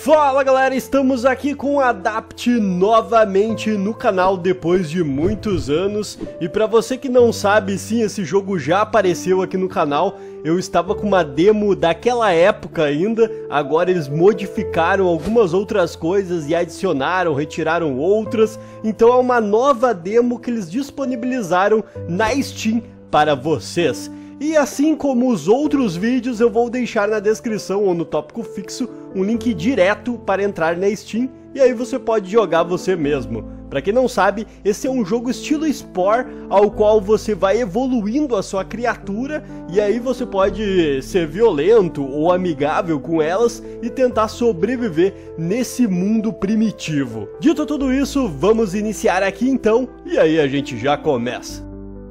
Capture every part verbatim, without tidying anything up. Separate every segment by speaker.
Speaker 1: Fala galera, estamos aqui com o Adapt novamente no canal depois de muitos anos. E pra você que não sabe, sim, esse jogo já apareceu aqui no canal. Eu estava com uma demo daquela época ainda, agora eles modificaram algumas outras coisas e adicionaram, retiraram outras. Então é uma nova demo que eles disponibilizaram na Steam para vocês. E assim como os outros vídeos, eu vou deixar na descrição ou no tópico fixo um link direto para entrar na Steam, e aí você pode jogar você mesmo. Para quem não sabe, esse é um jogo estilo Spore, ao qual você vai evoluindo a sua criatura, e aí você pode ser violento ou amigável com elas e tentar sobreviver nesse mundo primitivo. Dito tudo isso, vamos iniciar aqui então, e aí a gente já começa.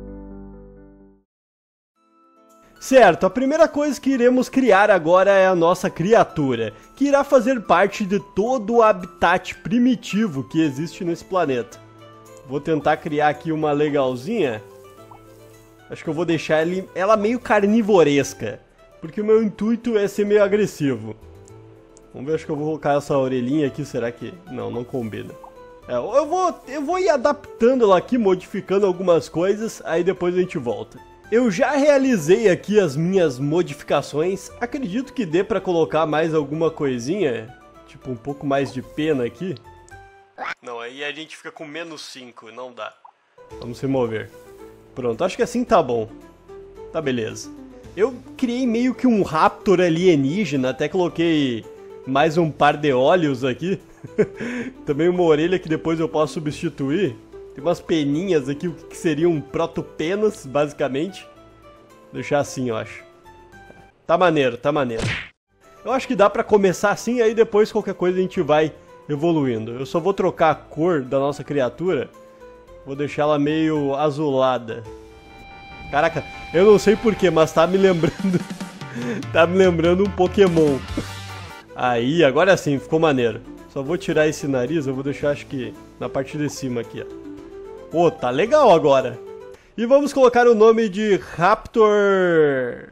Speaker 1: Certo, a primeira coisa que iremos criar agora é a nossa criatura, que irá fazer parte de todo o habitat primitivo que existe nesse planeta. Vou tentar criar aqui uma legalzinha. Acho que eu vou deixar ela meio carnivoresca, porque o meu intuito é ser meio agressivo. Vamos ver, acho que eu vou colocar essa orelhinha aqui, será que... Não, não combina. É, eu, vou, eu vou ir adaptando ela aqui, modificando algumas coisas, aí depois a gente volta. Eu já realizei aqui as minhas modificações, acredito que dê pra colocar mais alguma coisinha, tipo um pouco mais de pena aqui. Não, aí a gente fica com menos cinco, não dá. Vamos remover. Pronto, acho que assim tá bom. Tá beleza. Eu criei meio que um raptor alienígena, até coloquei mais um par de olhos aqui. Também uma orelha que depois eu posso substituir. Tem umas peninhas aqui, o que seriam protopenas, basicamente. Vou deixar assim, eu acho. Tá maneiro, tá maneiro. Eu acho que dá pra começar assim, aí depois qualquer coisa a gente vai evoluindo. Eu só vou trocar a cor da nossa criatura. Vou deixar ela meio azulada. Caraca, eu não sei porquê, mas tá me lembrando... tá me lembrando um Pokémon. Aí, agora sim, ficou maneiro. Só vou tirar esse nariz, eu vou deixar, acho que, na parte de cima aqui, ó. Pô, tá legal agora. E vamos colocar o nome de Raptor...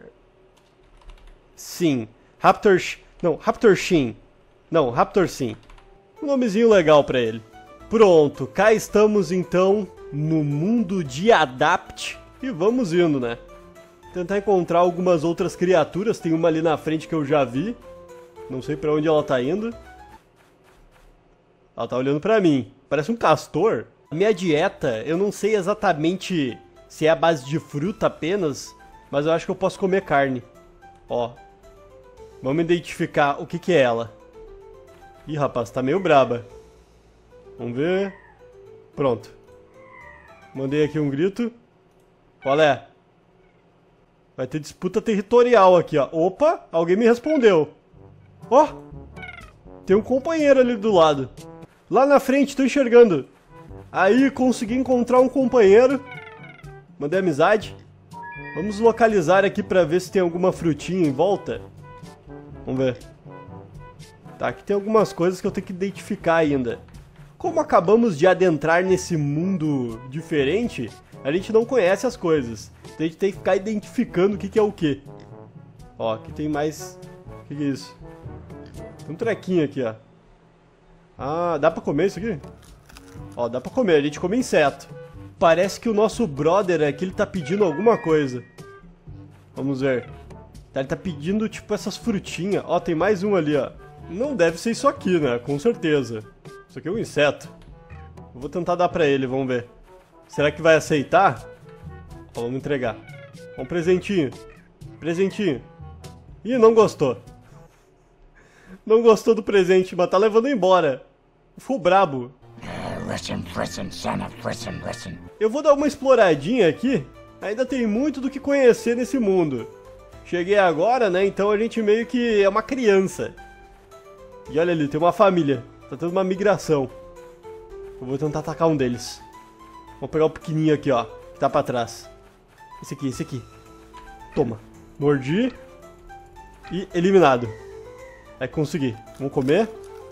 Speaker 1: Sim. Raptor... Não, Raptor Shin. Não, Raptor Sim. Um nomezinho legal pra ele. Pronto, cá estamos então no mundo de Adapt. E vamos indo, né? Tentar encontrar algumas outras criaturas. Tem uma ali na frente que eu já vi. Não sei pra onde ela tá indo. Ela tá olhando pra mim. Parece um castor. A minha dieta, eu não sei exatamente se é a base de fruta apenas, mas eu acho que eu posso comer carne. Ó, vamos identificar o que que é ela. Ih, rapaz, tá meio braba. Vamos ver. Pronto. Mandei aqui um grito. Qual é? Vai ter disputa territorial aqui, ó. Opa, alguém me respondeu. Ó, tem um companheiro ali do lado. Lá na frente, tô enxergando. Aí, consegui encontrar um companheiro. Mandei amizade. Vamos localizar aqui pra ver se tem alguma frutinha em volta. Vamos ver. Tá, aqui tem algumas coisas que eu tenho que identificar ainda. Como acabamos de adentrar nesse mundo diferente, a gente não conhece as coisas. Então a gente tem que ficar identificando o que que é o que. Ó, aqui tem mais... O que que é isso? Tem um trequinho aqui, ó. Ah, dá pra comer isso aqui? Ó, dá pra comer, a gente come inseto. Parece que o nosso brother aqui, ele tá pedindo alguma coisa. Vamos ver. Ele tá pedindo, tipo, essas frutinhas. Ó, tem mais um ali, ó. Não deve ser isso aqui, né? Com certeza. Isso aqui é um inseto. Eu vou tentar dar pra ele, vamos ver. Será que vai aceitar? Ó, vamos entregar. Um presentinho. Presentinho. Ih, não gostou. Não gostou do presente, mas tá levando embora. Ficou brabo.
Speaker 2: Listen, listen, son of listen, listen.
Speaker 1: Eu vou dar uma exploradinha aqui. Ainda tem muito do que conhecer nesse mundo. Cheguei agora, né? Então a gente meio que é uma criança. E olha ali, tem uma família. Tá tendo uma migração. Eu vou tentar atacar um deles. Vou pegar o pequenininho aqui, ó. Que tá pra trás. Esse aqui, esse aqui. Toma. Mordi. E eliminado. Vai conseguir. Vamos comer.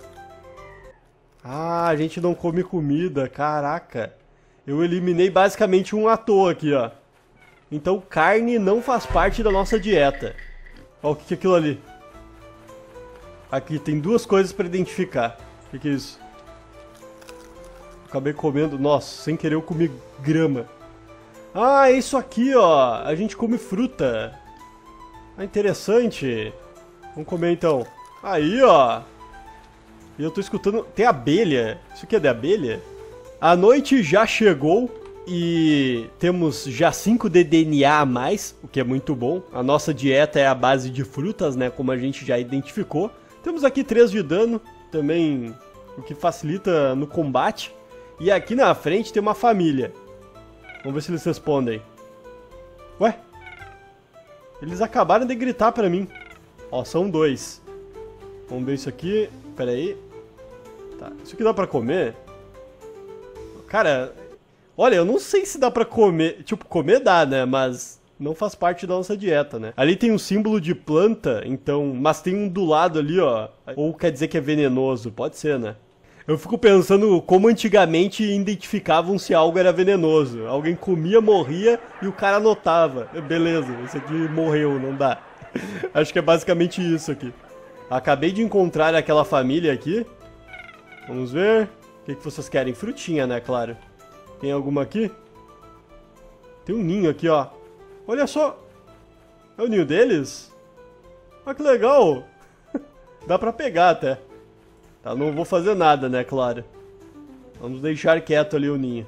Speaker 1: Ah, a gente não come comida, caraca. Eu eliminei basicamente um à toa aqui, ó. Então carne não faz parte da nossa dieta. Ó, o que que é aquilo ali? Aqui, tem duas coisas pra identificar. O que, que é isso? Acabei comendo... Nossa, sem querer eu comi grama. Ah, é isso aqui, ó. A gente come fruta. Ah, interessante. Vamos comer, então. Aí, ó. E eu tô escutando... Tem abelha. Isso aqui é de abelha? A noite já chegou e temos já cinco de D N A a mais, o que é muito bom. A nossa dieta é a base de frutas, né? Como a gente já identificou. Temos aqui três de dano. Também o que facilita no combate. E aqui na frente tem uma família. Vamos ver se eles respondem. Ué? Eles acabaram de gritar pra mim. Ó, são dois. Vamos ver isso aqui. Pera aí. Tá, isso aqui dá pra comer? Cara, olha, eu não sei se dá pra comer. Tipo, comer dá, né? Mas não faz parte da nossa dieta, né? Ali tem um símbolo de planta, então... Mas tem um do lado ali, ó. Ou quer dizer que é venenoso. Pode ser, né? Eu fico pensando como antigamente identificavam se algo era venenoso. Alguém comia, morria e o cara anotava. Beleza, esse aqui morreu, não dá. Acho que é basicamente isso aqui. Acabei de encontrar aquela família aqui. Vamos ver. O que, que vocês querem? Frutinha, né? Claro. Tem alguma aqui? Tem um ninho aqui, ó. Olha só. É o ninho deles? Ah, que legal. Dá pra pegar até. Tá, não vou fazer nada, né? Claro. Vamos deixar quieto ali o ninho.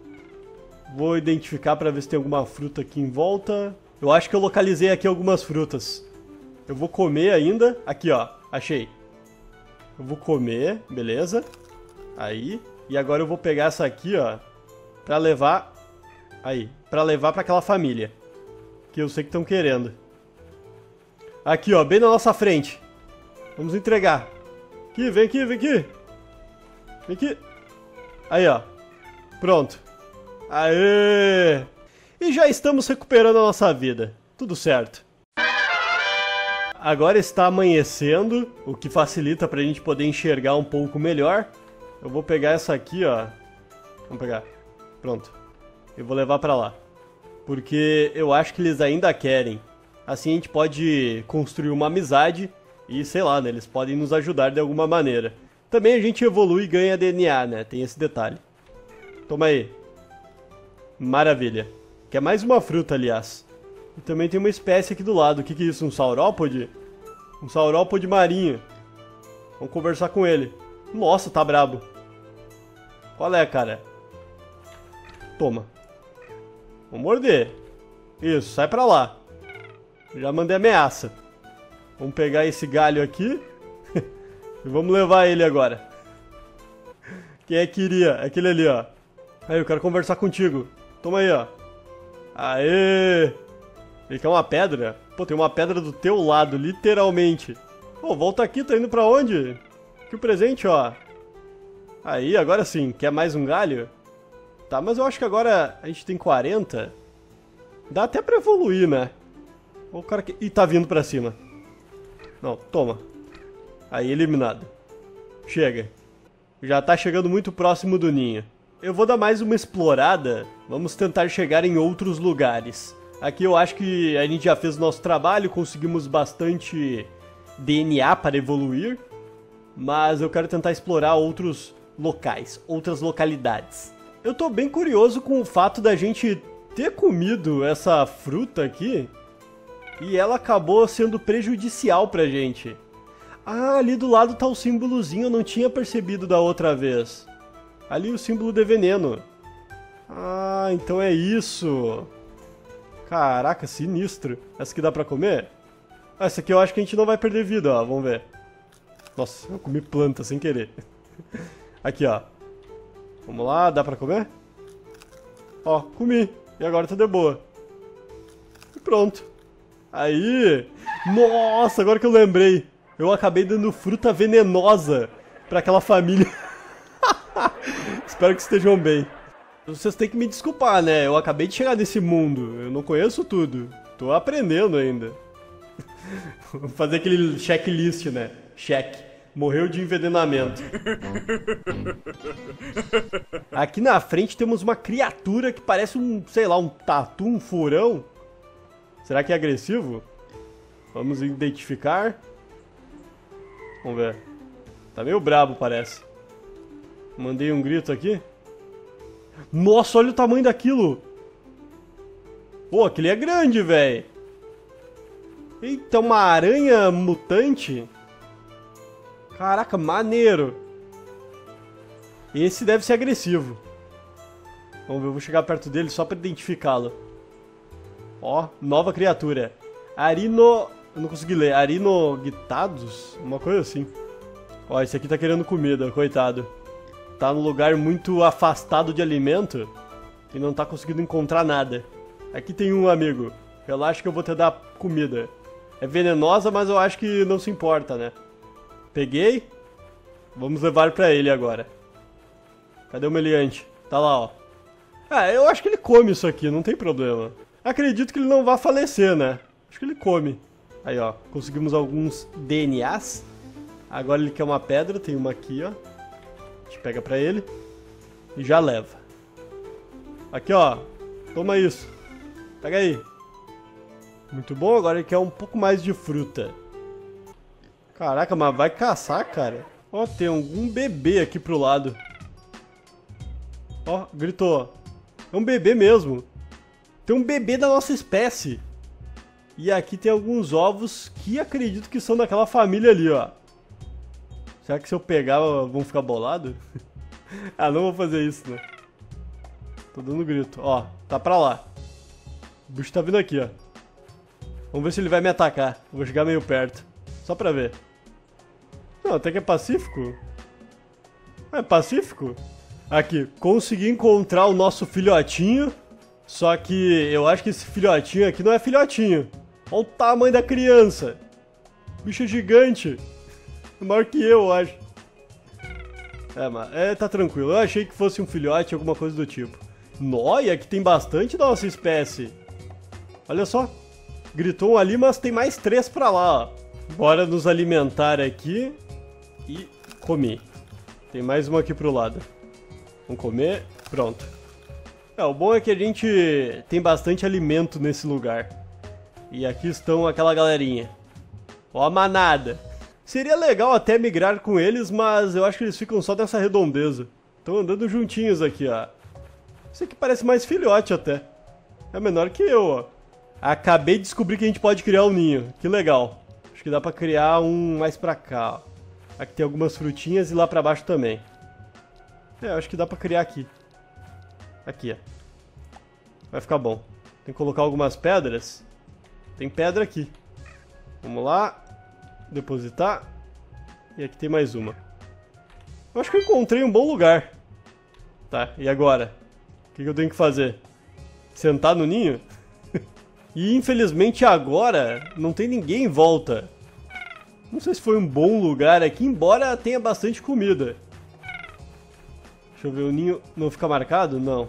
Speaker 1: Vou identificar pra ver se tem alguma fruta aqui em volta. Eu acho que eu localizei aqui algumas frutas. Eu vou comer ainda. Aqui, ó. Achei. Eu vou comer. Beleza. Aí. E agora eu vou pegar essa aqui, ó. Pra levar... Aí. Pra levar pra aquela família. Que eu sei que estão querendo. Aqui, ó. Bem na nossa frente. Vamos entregar. Aqui, vem aqui, vem aqui. Vem aqui. Aí, ó. Pronto. Aê! E já estamos recuperando a nossa vida. Tudo certo. Agora está amanhecendo, o que facilita pra gente poder enxergar um pouco melhor. Eu vou pegar essa aqui, ó. Vamos pegar. Pronto. Eu vou levar pra lá. Porque eu acho que eles ainda querem. Assim a gente pode construir uma amizade e, sei lá, né? Eles podem nos ajudar de alguma maneira. Também a gente evolui e ganha D N A, né? Tem esse detalhe. Toma aí. Maravilha. Quer mais uma fruta, aliás. E também tem uma espécie aqui do lado. O que que é isso? Um saurópode? Um saurópode marinho. Vamos conversar com ele. Nossa, tá brabo. Qual é, cara? Toma. Vamos morder. Isso, sai pra lá. Já mandei ameaça. Vamos pegar esse galho aqui. E vamos levar ele agora. Quem é que iria? Aquele ali, ó. Aí, eu quero conversar contigo. Toma aí, ó. Aê! Ele quer uma pedra? Pô, tem uma pedra do teu lado, literalmente. Pô, volta aqui, tá indo pra onde? Que o presente, ó. Aí, agora sim. Quer mais um galho? Tá, mas eu acho que agora a gente tem quarenta. Dá até pra evoluir, né? O cara que... Ih, tá vindo pra cima. Não, toma. Aí, eliminado. Chega. Já tá chegando muito próximo do ninho. Eu vou dar mais uma explorada. Vamos tentar chegar em outros lugares. Aqui eu acho que a gente já fez o nosso trabalho. Conseguimos bastante D N A para evoluir. Mas eu quero tentar explorar outros locais. Outras localidades. Eu tô bem curioso com o fato da gente ter comido essa fruta aqui. E ela acabou sendo prejudicial pra gente. Ah, ali do lado tá o símbolozinho, eu não tinha percebido da outra vez. Ali o símbolo de veneno. Ah, então é isso. Caraca, sinistro. Essa aqui dá pra comer? Ah, essa aqui eu acho que a gente não vai perder vida, ó. Vamos ver. Nossa, eu comi planta sem querer. Aqui, ó. Vamos lá, dá pra comer? Ó, comi. E agora tá de boa. E pronto. Aí. Nossa, agora que eu lembrei. Eu acabei dando fruta venenosa pra aquela família. Espero que estejam bem. Vocês têm que me desculpar, né? Eu acabei de chegar nesse mundo. Eu não conheço tudo. Tô aprendendo ainda. Vou fazer aquele checklist, né? Check. Morreu de envenenamento. Aqui na frente temos uma criatura que parece um, sei lá, um tatu, um furão. Será que é agressivo? Vamos identificar. Vamos ver. Tá meio brabo, parece. Mandei um grito aqui. Nossa, olha o tamanho daquilo. Pô, aquele é grande, velho. Eita, uma aranha mutante. Caraca, maneiro. Esse deve ser agressivo. Vamos ver, eu vou chegar perto dele só pra identificá-lo. Ó, nova criatura. Arino... Eu não consegui ler. Arinogitados? Uma coisa assim. Ó, esse aqui tá querendo comida, coitado. Tá num lugar muito afastado de alimento e não tá conseguindo encontrar nada. Aqui tem um amigo. Relaxa que eu vou te dar comida. É venenosa, mas eu acho que não se importa, né? Peguei. Vamos levar pra ele agora. Cadê o meliante? Tá lá, ó. Ah, eu acho que ele come isso aqui, não tem problema. Acredito que ele não vai falecer, né? Acho que ele come. Aí, ó. Conseguimos alguns D N As. Agora ele quer uma pedra, tem uma aqui, ó. A gente pega pra ele e já leva. Aqui, ó. Toma isso. Pega aí. Muito bom, agora ele quer um pouco mais de fruta. Caraca, mas vai caçar, cara. Ó, tem algum bebê aqui pro lado. Ó, gritou. É um bebê mesmo. Tem um bebê da nossa espécie. E aqui tem alguns ovos que acredito que são daquela família ali, ó. Será que se eu pegar vão ficar bolados? Ah, não vou fazer isso, né? Tô dando grito. Ó, tá pra lá. O bicho tá vindo aqui, ó. Vamos ver se ele vai me atacar. Vou chegar meio perto. Só pra ver. Não, até que é pacífico. É pacífico? Aqui, consegui encontrar o nosso filhotinho. Só que eu acho que esse filhotinho aqui não é filhotinho. Olha o tamanho da criança. Bicho gigante. Maior que eu, eu acho. É, mas é, tá tranquilo. Eu achei que fosse um filhote, alguma coisa do tipo. Noia, aqui tem bastante da nossa espécie. Olha só. Gritou um ali, mas tem mais três pra lá, ó. Bora nos alimentar aqui. E comer. Tem mais uma aqui pro lado. Vamos comer. Pronto. É, o bom é que a gente tem bastante alimento nesse lugar. E aqui estão aquela galerinha. Ó a manada. Seria legal até migrar com eles, mas eu acho que eles ficam só nessa redondeza. Estão andando juntinhos aqui, ó. Esse aqui parece mais filhote até. É menor que eu, ó. Acabei de descobrir que a gente pode criar um ninho. Que legal. Acho que dá pra criar um mais pra cá, ó. Aqui tem algumas frutinhas e lá pra baixo também. É, acho que dá pra criar aqui. Aqui, ó. Vai ficar bom. Tem que colocar algumas pedras. Tem pedra aqui. Vamos lá. Depositar. E aqui tem mais uma. Eu acho que eu encontrei um bom lugar. Tá, e agora? O que eu tenho que fazer? Sentar no ninho? E infelizmente agora não tem ninguém em volta. Não sei se foi um bom lugar aqui, embora tenha bastante comida. Deixa eu ver, o ninho não fica marcado? Não.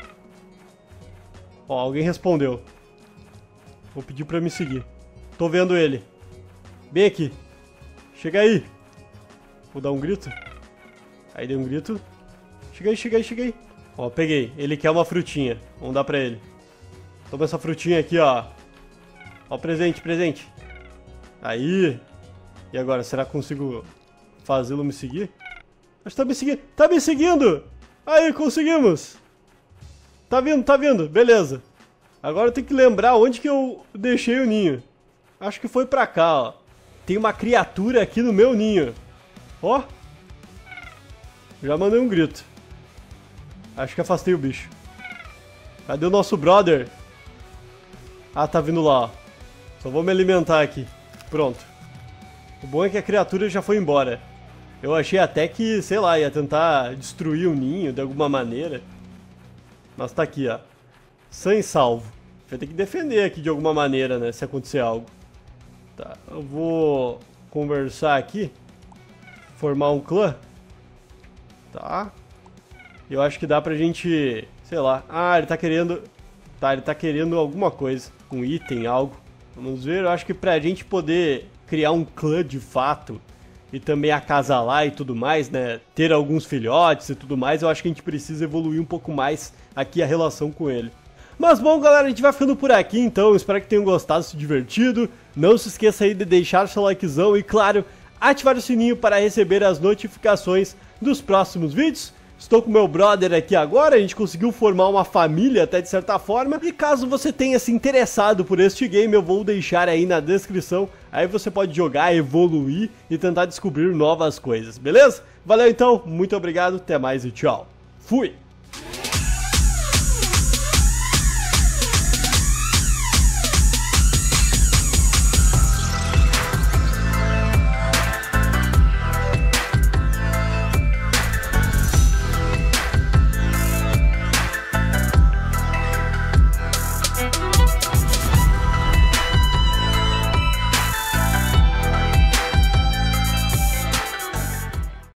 Speaker 1: Ó, alguém respondeu. Vou pedir pra me seguir. Tô vendo ele. Bem aqui. Chega aí. Vou dar um grito. Aí dei um grito. Chega aí, chega aí, chega aí. Ó, peguei. Ele quer uma frutinha. Vamos dar pra ele. Toma essa frutinha aqui, ó. Ó, presente, presente. Aí. E agora, será que consigo fazê-lo me seguir? Acho que tá me seguindo. Tá me seguindo! Aí, conseguimos! Tá vindo, tá vindo. Beleza. Agora eu tenho que lembrar onde que eu deixei o ninho. Acho que foi pra cá, ó. Tem uma criatura aqui no meu ninho. Ó. Já mandei um grito. Acho que afastei o bicho. Cadê o nosso brother? Ah, tá vindo lá, ó. Só vou me alimentar aqui. Pronto. O bom é que a criatura já foi embora. Eu achei até que, sei lá, ia tentar destruir o ninho de alguma maneira. Mas tá aqui, ó. Sã e salvo. Vai ter que defender aqui de alguma maneira, né? Se acontecer algo. Tá, eu vou conversar aqui. Formar um clã. Tá. Eu acho que dá pra gente... Sei lá. Ah, ele tá querendo... Tá, ele tá querendo alguma coisa. Um item, algo. Vamos ver. Eu acho que pra gente poder criar um clã de fato... E também acasalar e tudo mais, né? Ter alguns filhotes e tudo mais. Eu acho que a gente precisa evoluir um pouco mais aqui a relação com ele. Mas bom, galera, a gente vai ficando por aqui, então. Espero que tenham gostado, se divertido. Não se esqueça aí de deixar seu likezão e, claro, ativar o sininho para receber as notificações dos próximos vídeos. Estou com meu brother aqui agora, a gente conseguiu formar uma família até de certa forma. E caso você tenha se interessado por este game, eu vou deixar aí na descrição. Aí você pode jogar, evoluir e tentar descobrir novas coisas, beleza? Valeu então, muito obrigado, até mais e tchau. Fui!